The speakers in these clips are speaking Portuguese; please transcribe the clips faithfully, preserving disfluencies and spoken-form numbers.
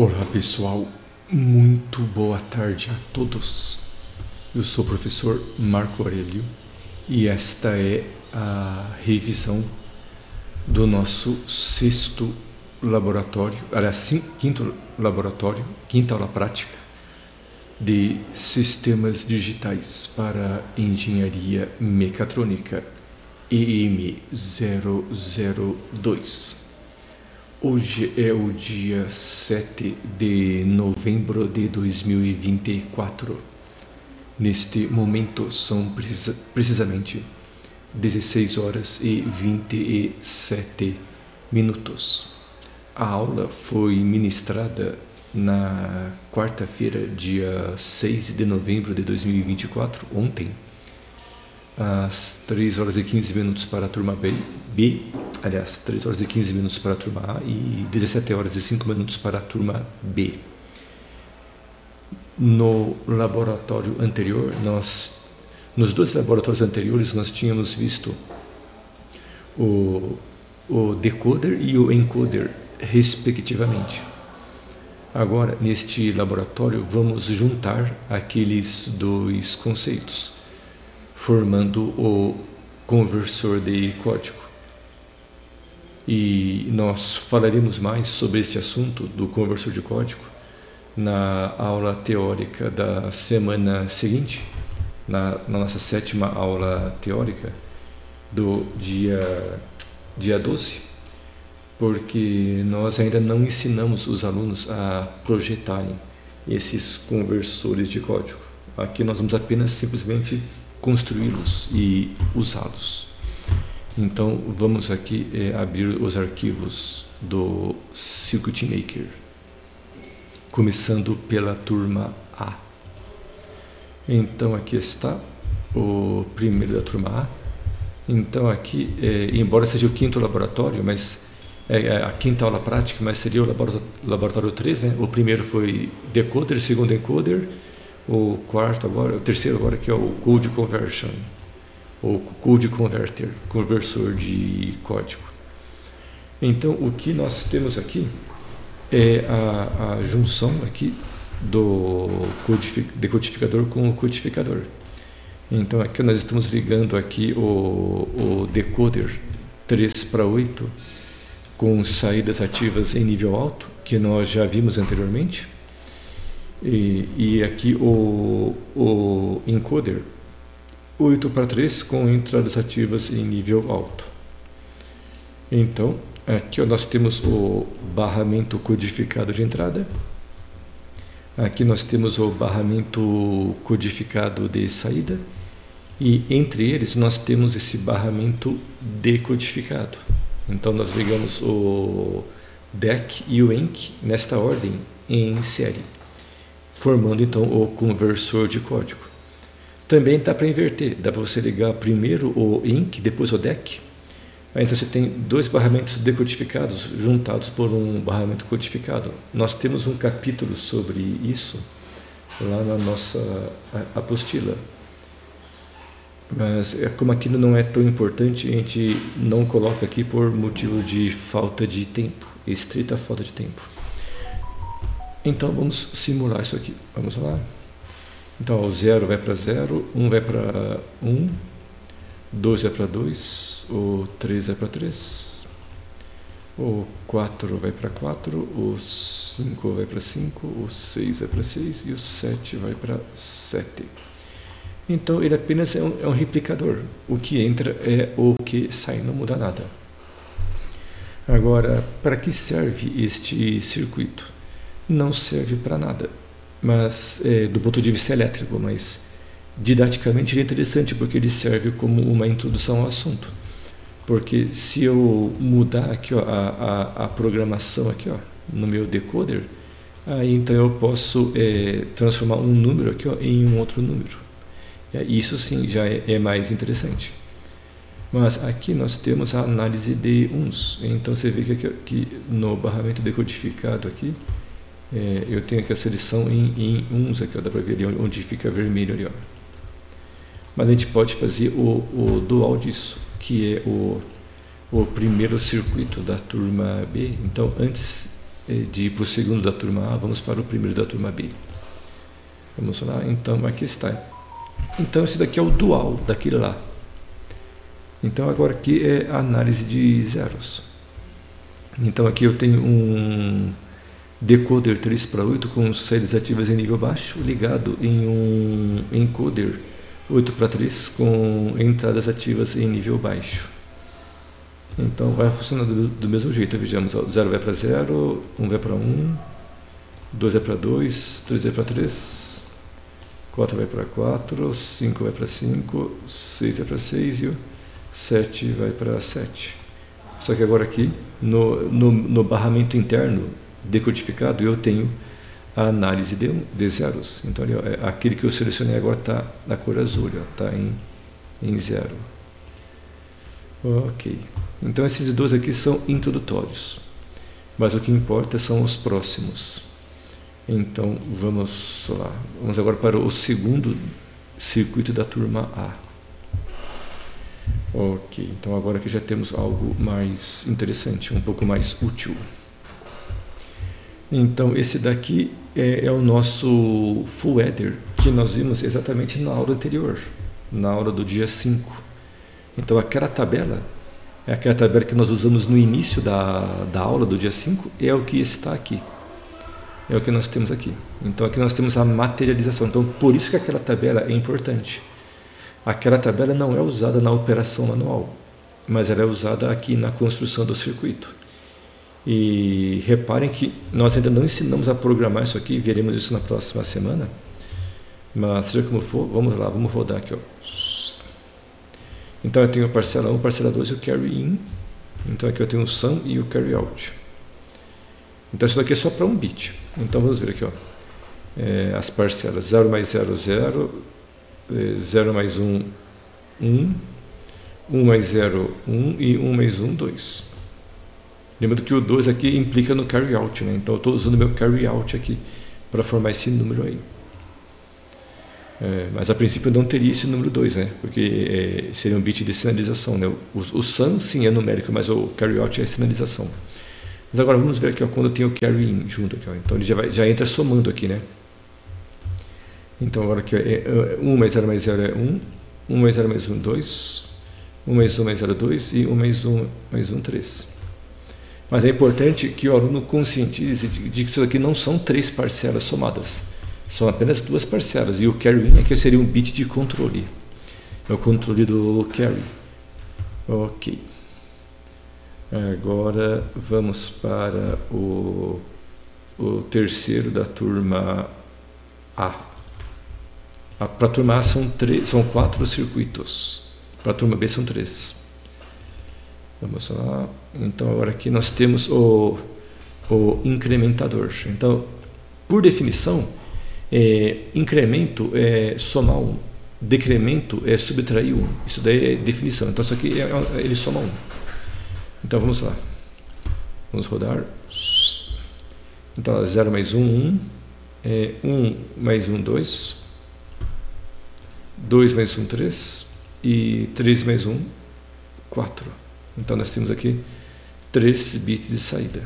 Olá pessoal, muito boa tarde a todos. Eu sou o professor Marco Aurélio e esta é a revisão do nosso sexto laboratório, aliás, quinto laboratório, quinta aula prática de sistemas digitais para engenharia mecatrônica E M zero zero dois. Hoje é o dia sete de novembro de dois mil e vinte e quatro. Neste momento são precisa, precisamente dezesseis horas e vinte e sete minutos. A aula foi ministrada na quarta-feira, dia seis de novembro de dois mil e vinte e quatro, ontem, às três horas e quinze minutos para a turma B, B, aliás, três horas e quinze minutos para a turma A e dezessete horas e cinco minutos para a turma B. No laboratório anterior, nós, nos dois laboratórios anteriores, nós tínhamos visto o, o decoder e o encoder, respectivamente. Agora, neste laboratório, vamos juntar aqueles dois conceitos, formando o conversor de código. E nós falaremos mais sobre este assunto do conversor de código na aula teórica da semana seguinte, na, na nossa sétima aula teórica do dia, dia doze, porque nós ainda não ensinamos os alunos a projetarem esses conversores de código. Aqui nós vamos apenas simplesmente construí-los e usá-los. Então vamos aqui é, abrir os arquivos do Circuit Maker, começando pela turma A. Então aqui está o primeiro da turma A. Então aqui, é, embora seja o quinto laboratório, mas é a quinta aula prática, mas seria o laboratório, laboratório três, né? O primeiro foi decoder, o segundo encoder, o quarto agora, o terceiro agora que é o Code Conversion, ou Code Converter, conversor de código. Então o que nós temos aqui é a, a junção aqui do decodificador com o codificador. Então aqui nós estamos ligando aqui o, o decoder três para oito com saídas ativas em nível alto, que nós já vimos anteriormente. E, e aqui o, o encoder oito para três com entradas ativas em nível alto. Então, aqui ó, nós temos o barramento codificado de entrada. Aqui nós temos o barramento codificado de saída. E entre eles nós temos esse barramento decodificado. Então nós ligamos o D E C e o E N C nesta ordem em série, formando então o conversor de código. Também dá para inverter, dá para você ligar primeiro o E N C, depois o D E C. Aí, então você tem dois barramentos decodificados juntados por um barramento codificado. Nós temos um capítulo sobre isso lá na nossa apostila. Mas como aquilo não é tão importante, a gente não coloca aqui por motivo de falta de tempo, estrita falta de tempo. Então vamos simular isso aqui. Vamos lá. Então o zero vai para zero, um vai para um, dois vai para dois, o três vai para três, o quatro vai para quatro, o cinco vai para cinco, o seis vai para seis e o sete vai para sete. Então ele apenas é um, é um replicador. O que entra é o que sai, não muda nada. Agora, para que serve este circuito? Não serve para nada, mas é, do ponto de vista elétrico, mas didaticamente ele é interessante porque ele serve como uma introdução ao assunto. Porque se eu mudar aqui ó, a, a, a programação aqui ó, no meu decoder, aí então eu posso é, transformar um número aqui ó, em um outro número. Isso sim já é, é mais interessante. Mas aqui nós temos a análise de uns. Então você vê que, aqui, que no barramento decodificado aqui, é, eu tenho aqui a seleção em, em uns aqui, ó, dá para ver ali onde fica vermelho ali, ó. Mas a gente pode fazer o, o dual disso, que é o, o primeiro circuito da turma B. Então antes de ir para o segundo da turma A, vamos para o primeiro da turma B. Vamos lá, então aqui está. Então esse daqui é o dual daquele lá. Então agora aqui é a análise de zeros. Então aqui eu tenho um decoder três para oito com séries ativas em nível baixo ligado em um encoder oito para três com entradas ativas em nível baixo. Então vai funcionar do, do mesmo jeito. Vejamos, zero vai para zero, um vai para um, dois vai para dois, três vai para três, quatro vai para quatro, cinco vai para cinco, seis vai para seis e o sete vai para sete. Só que agora aqui no, no, no barramento interno decodificado eu tenho a análise de, de zeros. Então ali, ó, aquele que eu selecionei agora está na cor azul, está em, em zero. Ok. Então esses dois aqui são introdutórios, mas o que importa são os próximos. Então vamos lá, vamos agora para o segundo circuito da turma A. Ok, então agora que já temos algo mais interessante, um pouco mais útil. Então esse daqui é, é o nosso full header que nós vimos exatamente na aula anterior, na aula do dia cinco. Então aquela tabela, é aquela tabela que nós usamos no início da, da aula do dia cinco, é o que está aqui. É o que nós temos aqui. Então aqui nós temos a materialização. Então por isso que aquela tabela é importante. Aquela tabela não é usada na operação manual, mas ela é usada aqui na construção do circuito. E reparem que nós ainda não ensinamos a programar isso aqui, veremos isso na próxima semana. Mas seja como for, vamos lá, vamos rodar aqui, ó. Então eu tenho a parcela um, parcela dois e o carry in. Então aqui eu tenho o sum e o carry out. Então isso daqui é só para um bit. Então vamos ver aqui, ó. É, as parcelas zero mais zero, zero, zero mais um, um, um mais zero, um e um mais um, dois. Lembrando que o dois aqui implica no carry out, né? Então eu estou usando meu carry out aqui para formar esse número aí. É, mas a princípio eu não teria esse número dois, né? Porque é, seria um bit de sinalização, né? O, o sum sim é numérico, mas o carry out é sinalização. Mas agora vamos ver aqui, ó, quando eu tenho o carry in junto aqui, ó. Então ele já, vai, já entra somando aqui, né? Então agora aqui, ó, é, um mais zero mais zero é um, um mais zero mais um, dois, um mais um mais zero, dois e um mais um mais um, três. Mas é importante que o aluno conscientize de que isso aqui não são três parcelas somadas, são apenas duas parcelas, e o carry in aqui seria um bit de controle, é o controle do carry. Ok. Agora vamos para o, o terceiro da turma A. Para a turma A são, três, são quatro circuitos, para a turma B são três. Vamos lá. Então agora aqui nós temos o, o incrementador. Então, por definição, é, incremento é somar um, decremento é subtrair um. Isso daí é definição. Então isso aqui é, é, ele soma um. Então vamos lá. Vamos rodar. Então zero mais um, um. É, um mais um, dois. dois mais um, três. E três mais um, quatro. Então nós temos aqui três bits de saída.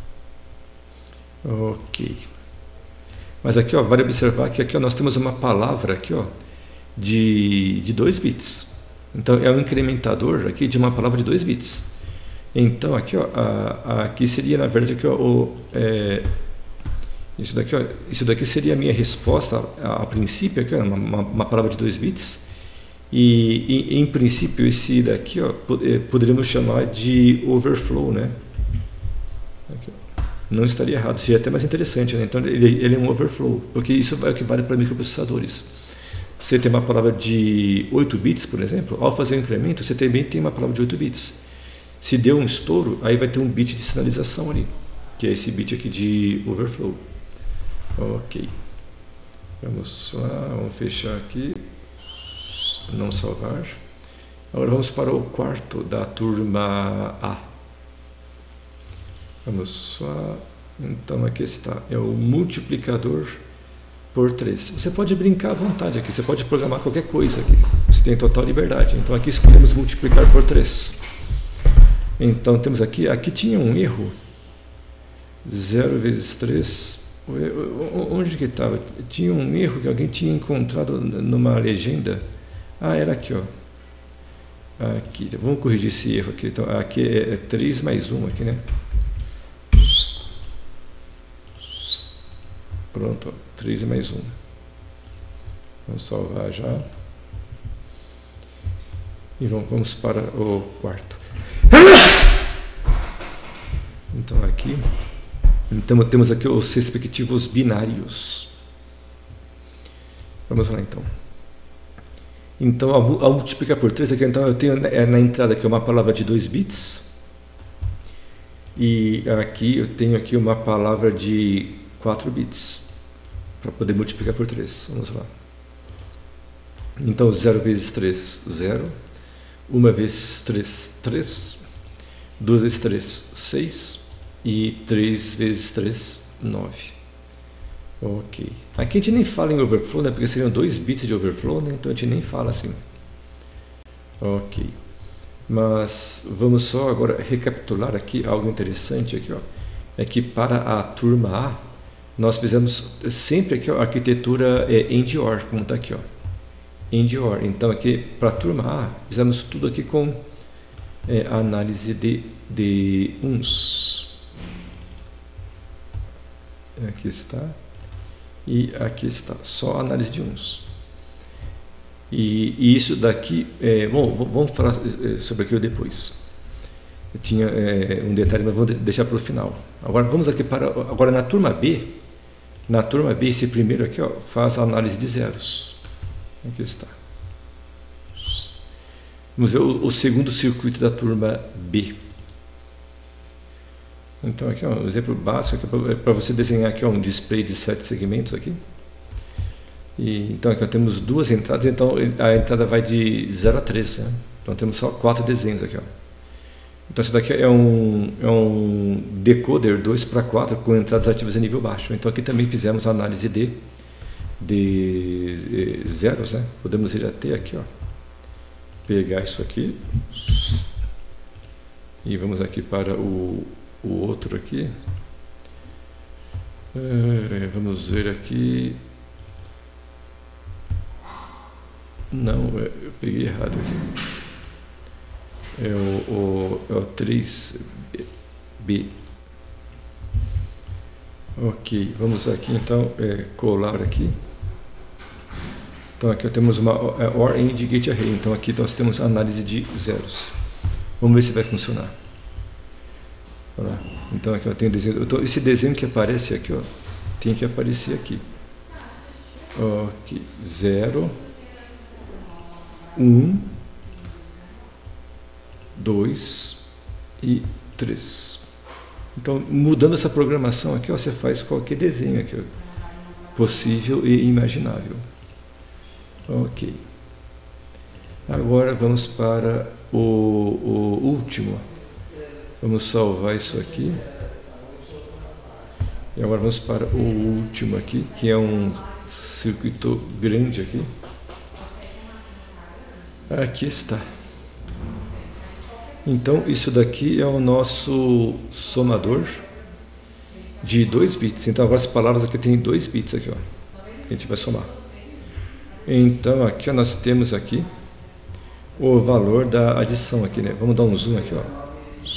Ok. Mas aqui, ó, vale observar que aqui, ó, nós temos uma palavra aqui, ó, de, de dois bits. Então é um incrementador aqui de uma palavra de dois bits. Então aqui, ó, a, a, aqui seria na verdade aqui, ó, o, é, isso daqui, ó, isso daqui seria a minha resposta a, a princípio aqui, ó, uma, uma palavra de dois bits. E, e em princípio esse daqui, ó, poderíamos chamar de overflow, né? Aqui, ó. Não estaria errado, seria até mais interessante, né? Então ele, ele é um overflow, porque isso é o que vale para microprocessadores. Você tem uma palavra de oito bits, por exemplo, ao fazer o incremento você também tem uma palavra de oito bits. Se deu um estouro, aí vai ter um bit de sinalização ali, que é esse bit aqui de overflow. Ok. Vamos lá, vamos fechar aqui. Não salvar. Agora vamos para o quarto da turma A. Vamos lá. Então aqui está. É o multiplicador por três. Você pode brincar à vontade aqui. Você pode programar qualquer coisa aqui. Você tem total liberdade. Então aqui escolhemos multiplicar por três. Então temos aqui. Aqui tinha um erro. zero vezes três, onde que estava? Tinha um erro que alguém tinha encontrado numa legenda. Ah, era aqui, ó. Aqui, vamos corrigir esse erro aqui. Então, aqui é três mais um aqui, né? Pronto, ó, três mais um. Vamos salvar já. E vamos, vamos para o quarto. Então aqui, então temos aqui os respectivos binários. Vamos lá então. Então ao, ao multiplicar por três aqui, então eu tenho é, na entrada aqui uma palavra de dois bits. E aqui eu tenho aqui uma palavra de quatro bits para poder multiplicar por três. Vamos lá. Então zero vezes três, zero. uma vezes três, três. duas vezes três, seis. E três vezes três, nove. Ok. Aqui a gente nem fala em overflow, né? Porque seriam dois bits de overflow, né? Então a gente nem fala assim. Ok. Mas vamos só agora recapitular aqui algo interessante aqui, ó. É que para a turma A, nós fizemos sempre aqui ó, a arquitetura é, AND OR, como está aqui, ó. AND OR. Então aqui para a turma A, fizemos tudo aqui com é, a análise de, de uns. Aqui está. E aqui está. Só a análise de uns. E, e isso daqui, é, bom, vamos falar sobre aquilo depois. Eu tinha é, um detalhe, mas vamos deixar para o final. Agora vamos aqui para, agora na turma B, na turma B, esse primeiro aqui, ó, faz a análise de zeros. Aqui está. Vamos ver o, o segundo circuito da turma B. Então aqui ó, um exemplo básico para você desenhar aqui ó, um display de sete segmentos aqui. E, então aqui ó, temos duas entradas, então a entrada vai de zero a três, né? Então temos só quatro desenhos aqui ó. Então isso daqui é um, é um decoder dois para quatro com entradas ativas a nível baixo. Então aqui também fizemos a análise de, de zeros, né? Podemos ir até aqui ó, pegar isso aqui e vamos aqui para o o outro aqui, é, vamos ver aqui, não, eu peguei errado aqui, é o, o, é o três B. Ok, vamos aqui então é, colar aqui. Então aqui temos uma é, OR AND Gate Array, então aqui nós temos análise de zeros. Vamos ver se vai funcionar. Então aqui eu tenho desenho, então, esse desenho que aparece aqui, ó, tem que aparecer aqui. Ok, zero, um, dois e três. Então, mudando essa programação aqui, ó, você faz qualquer desenho aqui, ó, possível e imaginável. Ok. Agora vamos para o, o último. Vamos salvar isso aqui. E agora vamos para o último aqui, que é um circuito grande aqui. Aqui está. Então, isso daqui é o nosso somador de dois bits. Então, agora as palavras aqui tem dois bits aqui, ó. A gente vai somar. Então, aqui ó, nós temos aqui o valor da adição aqui, né? Vamos dar um zoom aqui, ó.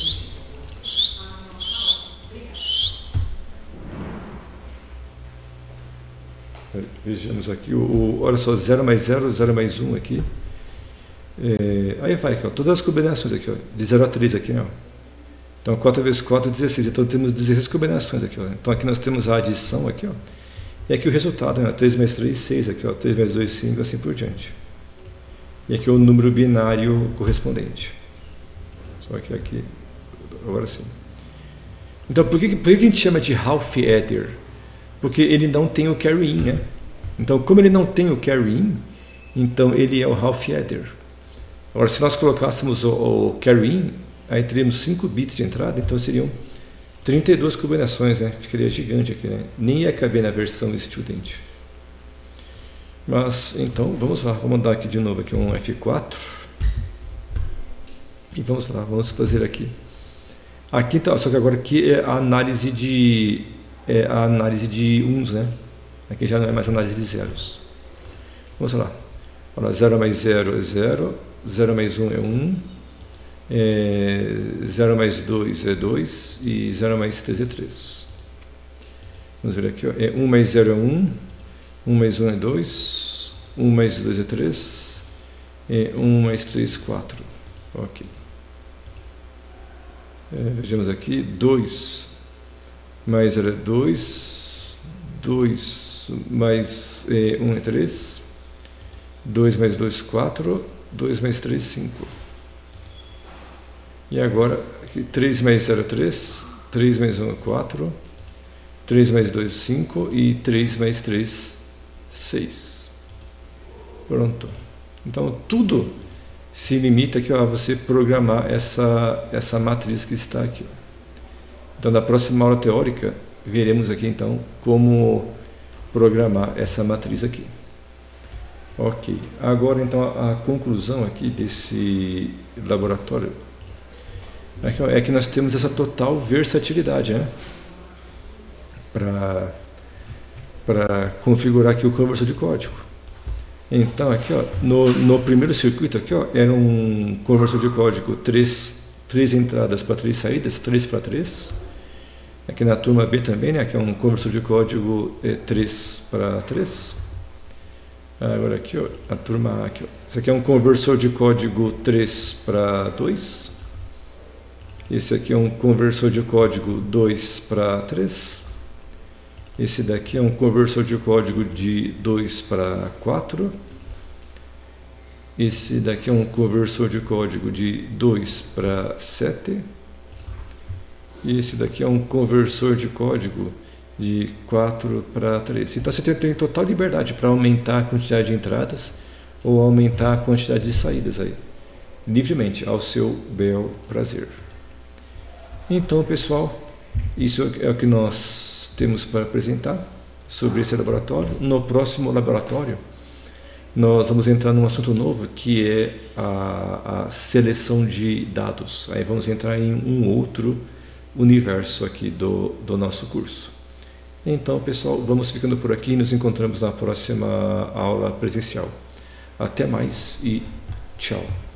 Vejamos aqui, o, o, olha só, zero mais zero, zero mais um aqui. É, aí vai aqui, ó, todas as combinações aqui, ó, de zero a três aqui, ó. Então quatro vezes quatro, dezesseis. Então temos dezesseis combinações aqui, ó. Então aqui nós temos a adição aqui, ó. E aqui o resultado, né? três mais três, seis aqui, ó. três mais dois, cinco, assim por diante. E aqui o número binário correspondente. Só que aqui, agora sim. Então por que, por que a gente chama de half adder? Porque ele não tem o carry in, né? Então, como ele não tem o carry in, então ele é o half adder. Agora, se nós colocássemos o, o carry in, aí teríamos cinco bits de entrada, então seriam trinta e duas combinações, né? Ficaria gigante aqui, né? Nem ia caber na versão student. Mas, então, vamos lá. Vamos dar aqui de novo aqui um F quatro. E vamos lá, vamos fazer aqui Aqui então, só que agora aqui é a análise de é a análise de uns, né? Aqui já não é mais análise de zeros. Vamos lá. Olha, zero mais zero é zero, zero mais um é um, é, zero mais dois é dois e zero mais três é três. Vamos ver aqui, ó. É um mais zero é um, um mais um é dois, um mais dois é três, e um mais três, quatro. Ok. É, vejamos aqui, dois mais zero é dois, dois mais é, um é três, dois mais dois, quatro, dois mais três, cinco. E agora, aqui, três mais zero é três, três mais um é quatro, três mais dois, cinco e três mais três, seis. Pronto. Então, tudo se limita aqui, ó, a você programar essa, essa matriz que está aqui. Então, na próxima aula teórica, veremos aqui, então, como programar essa matriz aqui. Ok. Agora, então, a, a conclusão aqui desse laboratório aqui, ó, é que nós temos essa total versatilidade, né? Para para configurar aqui o conversor de código. Então, aqui, ó, no, no primeiro circuito, aqui, ó, era um conversor de código três, três entradas para três saídas, três para três. Aqui na turma B também, né, que é um conversor de código é, três para três. Agora aqui, ó, a turma A, aqui, ó. Esse aqui é um conversor de código três para dois. Esse aqui é um conversor de código dois para três. Esse daqui é um conversor de código de dois para quatro. Esse daqui é um conversor de código de dois para sete. E esse daqui é um conversor de código de quatro para três. Então você tem, tem total liberdade para aumentar a quantidade de entradas ou aumentar a quantidade de saídas aí, livremente, ao seu bel prazer. Então, pessoal, isso é o que nós temos para apresentar sobre esse laboratório. No próximo laboratório, nós vamos entrar num assunto novo, que é a, a seleção de dados. Aí vamos entrar em um outro universo aqui do, do nosso curso. Então, pessoal, vamos ficando por aqui e nos encontramos na próxima aula presencial. Até mais e tchau!